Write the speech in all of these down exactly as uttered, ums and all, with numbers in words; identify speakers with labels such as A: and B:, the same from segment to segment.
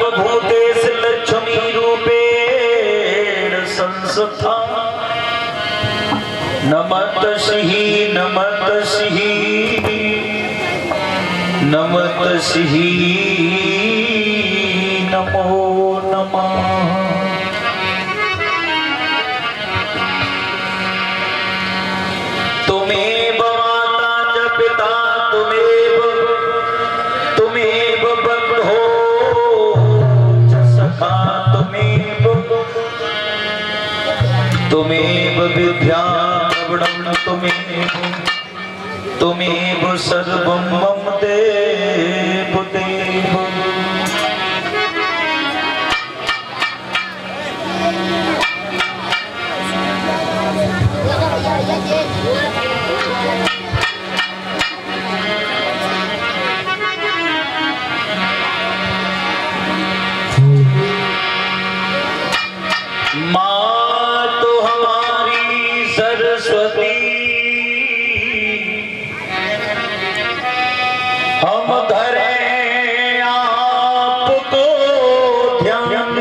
A: सर्वभूतेश लक्ष्मी रूपेण संस्था नमतस्हि नमतस्हि नमतस्हि नमो नमः। तुमेव माता च पिता तुमेव तुमेव बन्धो च सखा तुमेव तुमेव विद्या प्रवणं तुमेव तुमेव सर्वं मम देव देव। माँ तो हमारी सरस्वती हम धरे आपको ध्यान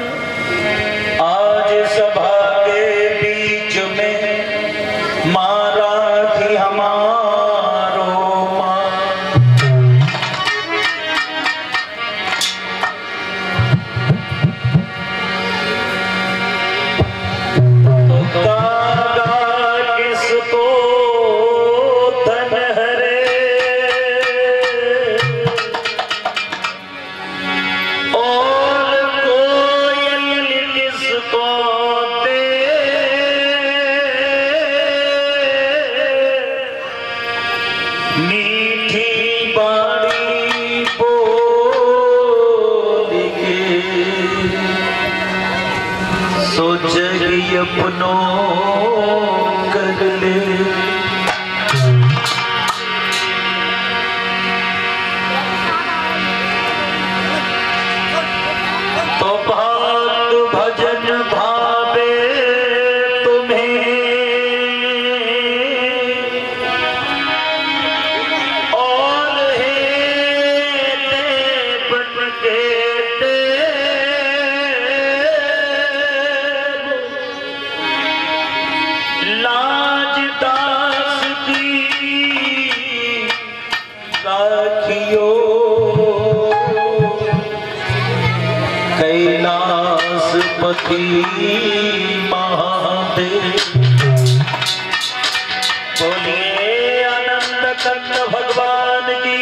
A: आज सभा के बीच में माँ राखी हमारो माँ। अपनों कर ले तो भक्त भजन भावे तुम्हें और हे बन के लाजदास की राखियो कैलाशपति महादेव। बोलिए आनंद कंद भगवान की।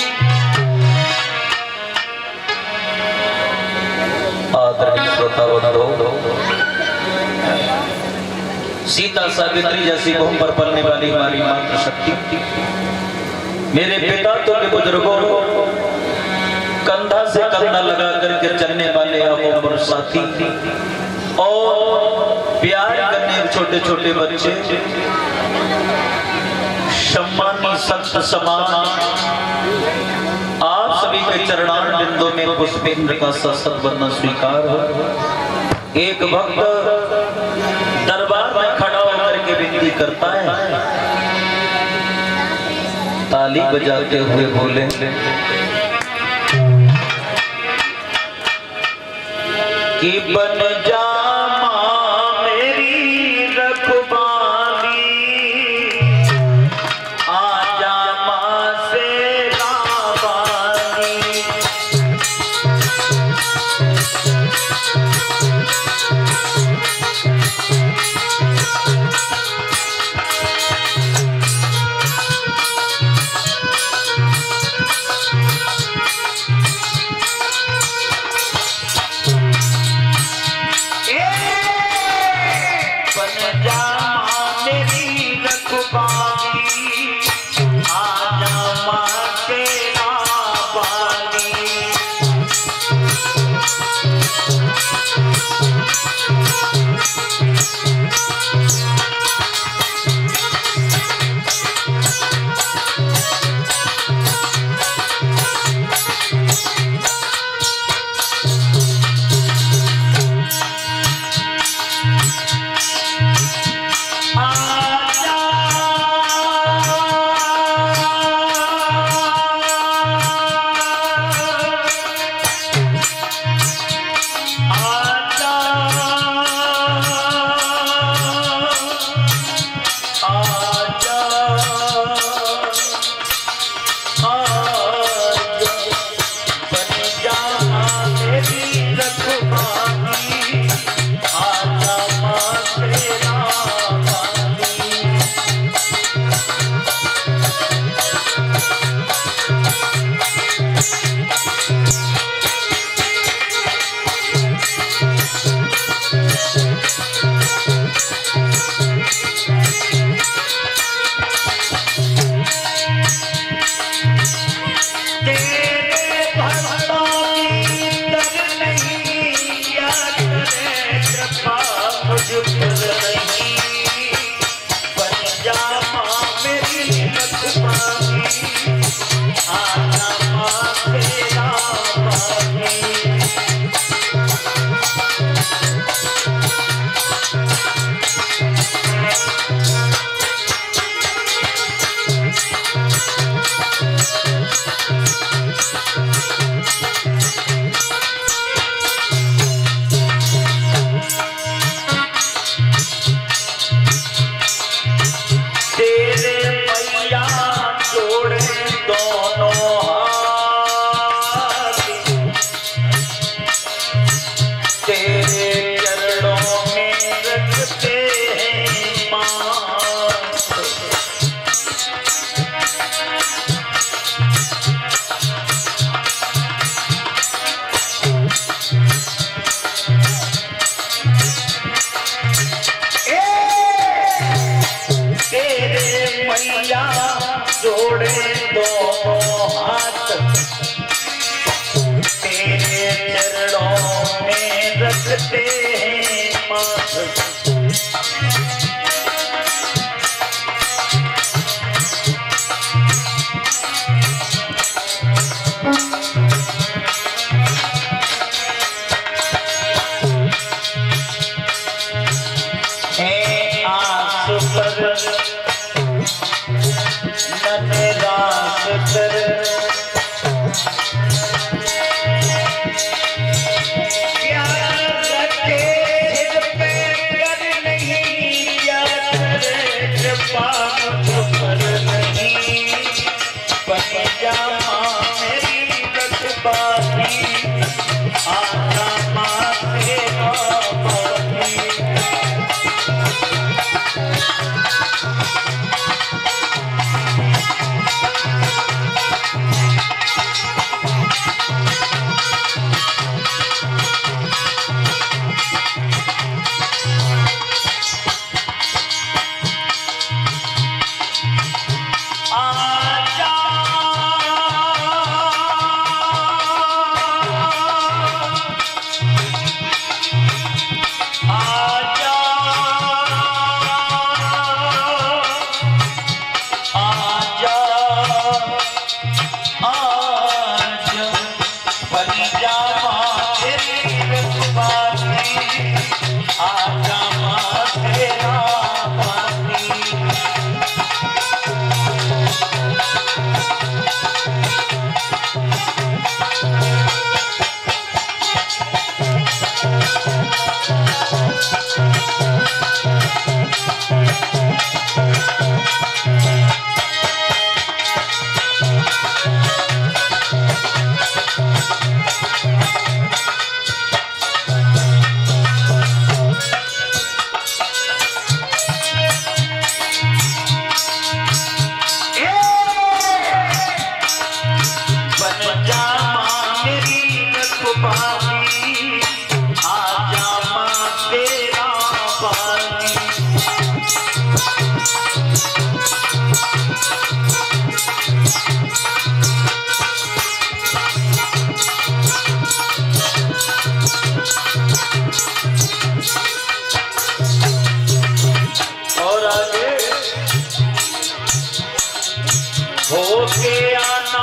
A: आदरणीय श्रोता बंधु, सीता सावित्री जैसी भूम पर पलने वाली हमारी मातृशक्ति, मेरे पिता तो के बुजुर्गों कंधा से कंधा लगा करके चलने वाले अमर साथी और प्यार करने छोटे छोटे बच्चे, सम्मानी संत समान, आप सभी के चरणार बिंदों में पुष्पेंद्र का सशक्त वंदन स्वीकार हो। एक भक्त दरबार में खड़ा होकर के विनती करता है, ताली बजाते हुए बोले, कि बन जा माँ मेरी रखवाली, आजा माँ से रावानी। ए होके आना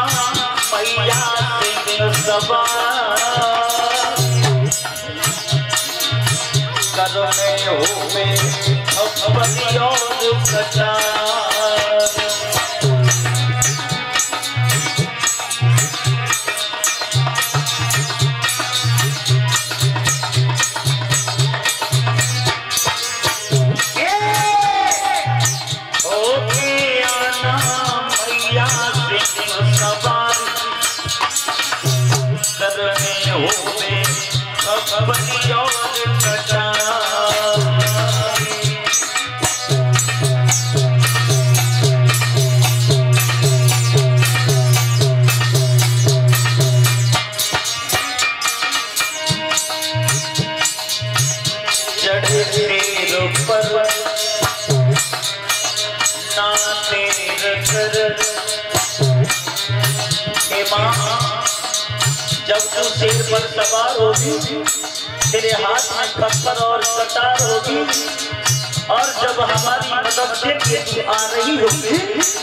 A: मैया सिंह सवार करने होवे अपनी और कटार अपनी और कटार चढ़े तेरे पर ना तेरे घर हे माँ जब तू शेर पर सवार होगी तेरे हाथ में पत्थर और कटार होगी और जब हमारी मदद के लिए तू आ रही होगी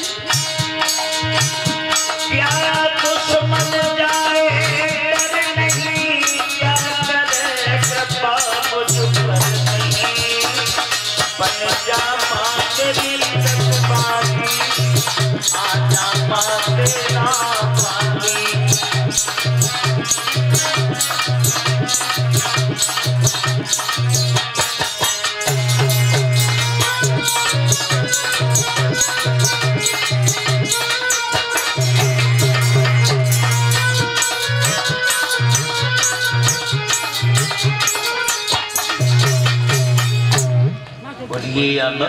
A: प्यारा दुश्मन जाए डर नहीं क्या करे कृपा मुझ पर नहीं बन जा माँ तेरी रखवाली आजा माँ तेरा पानी बोलिए